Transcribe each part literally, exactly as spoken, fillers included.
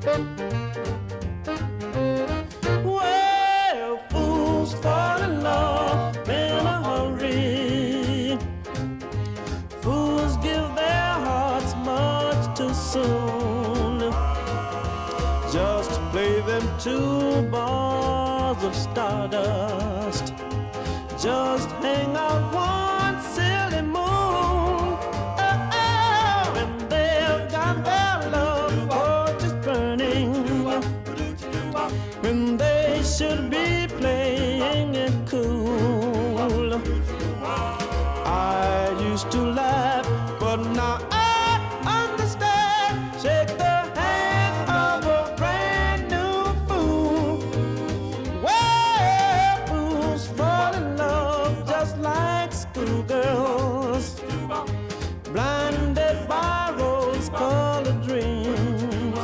Well, fools fall in love in a hurry. Fools give their hearts much too soon. Just to play them two bars of stardust. Just hang out one silly moon. Oh, oh, and they've got their love torches burning when they should be playing it cool. I used to laugh, but now I understand. Shake the hand of a brand new fool. Well, fools fall in love just like schoolgirls, blinded by rose-colored dreams.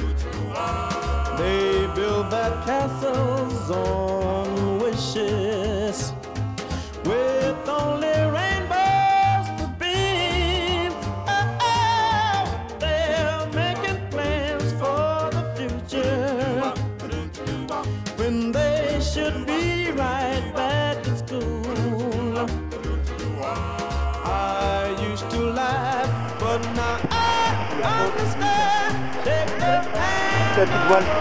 They build their castles on wishes with only rainbows for beams. Oh, oh, they're making plans for the future when they should be right back in school. I used to laugh, but now I understand. Take the hand of a brand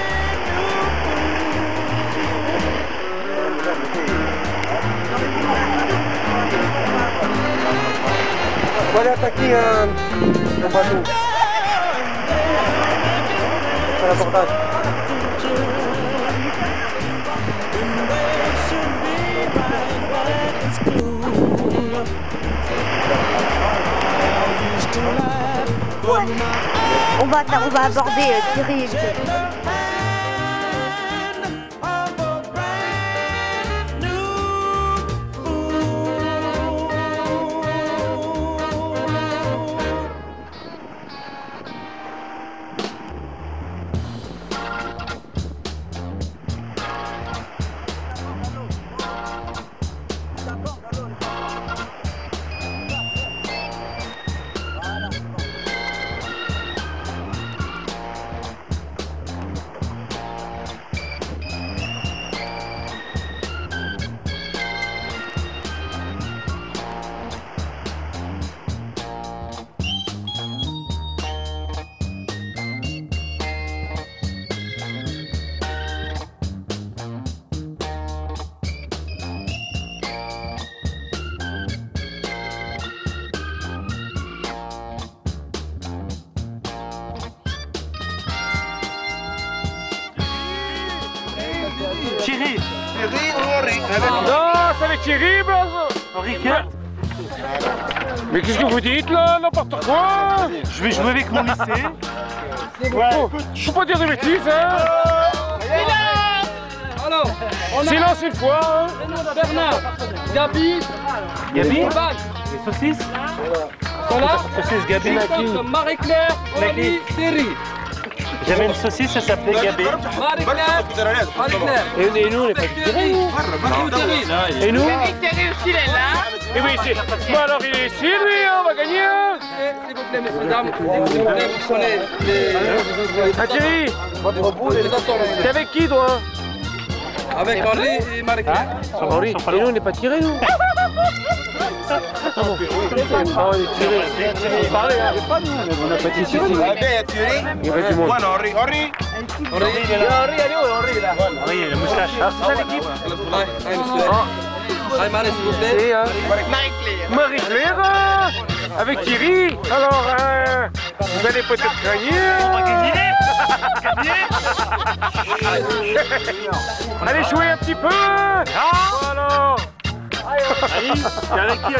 On va aller attaquer un, un bateau. À l'abordage. On va, on va aborder euh, Thierry et Michel. Thierry. Thierry ou Henri? Non, c'est avec Thierry, Henri, mais qu'est-ce que vous dites là? N'importe quoi. Je vais jouer avec mon lycée. Ouais. Oh, je peux pas dire des bêtises, hein. Alors, on a... Silence une fois, hein. Bernard, Gabi, Gabi, les saucisses. Sont là. Saucisse Gabi. Marie-Claire, Henri, Thierry. J'avais une saucisse, ça s'appelait Gabi. Marie-Claire, Marie-Claire. Et, et nous, on n'est pas Thierry. Et nous? Thierry aussi, il est là. Et oui, c'est... Bon, alors il est ici, lui, on va gagner. S'il vous plaît, messieurs, dames, s'il vous plaît, vous prenez les... Ah, Thierry, t'es avec qui, toi? Avec Henri et Marie-Claire. Ah, Henri, et nous, on n'est pas Thierry, nous. Ah bon. Ah, on est Thierry. On parlait, hein. On n'a pas dit Thierry. Il reste du monde. Henri, Henri. Henri, il est là. Henri, allez, où Henri, là? Henri, il a la moustache. Alors, c'est ça l'équipe? Allez, monsieur. Allez, Marie, s'il vous plaît. Et, euh, Marie-Claire. Marie-Claire, euh, avec Thierry. Alors, euh, vous allez peut-être gagner. On va gagner. Allez jouer un petit peu. Voilà. Ali, il y en a qui,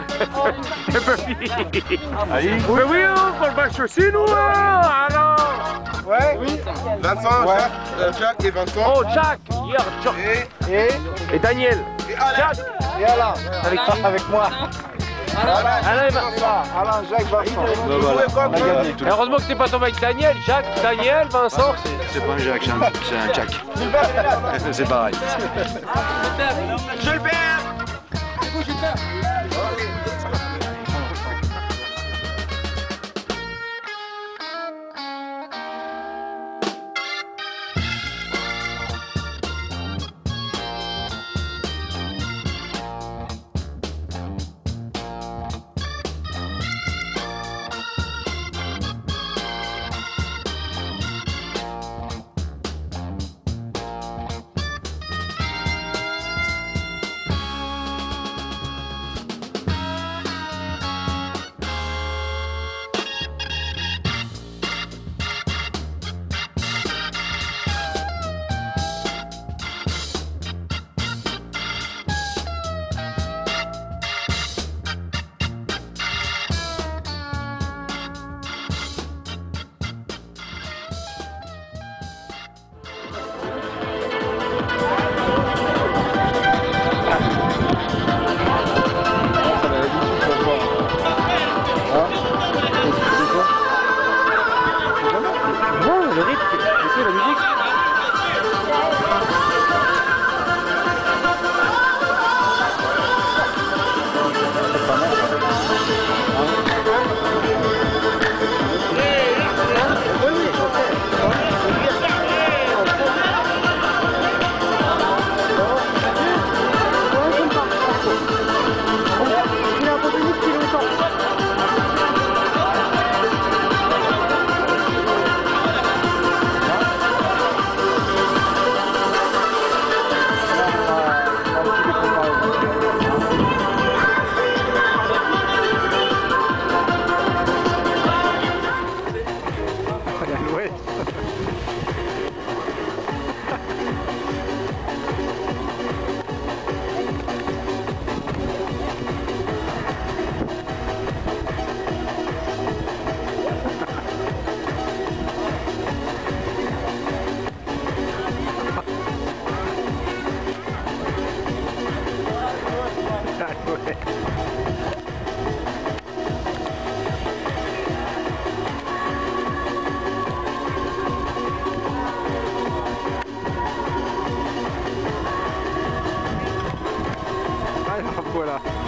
Ali? Ali? Mais oui, on va le match aussi, nous, alors. Ouais. Oui. Vincent, ouais. Jacques, euh, Jacques et Vincent. Oh, Jacques, hier, Jacques. Et, et, et Daniel. Et Alain. Jacques. Et Alain. Avec qui? Avec moi. Alain, Alain, Vincent. Alain, Jacques, Vincent. Vous jouez comme heureusement que t'es pas tombé avec Daniel. Jacques, Daniel, Vincent. C'est pas un Jacques, c'est un Jack. C'est pareil. Je le perds. là.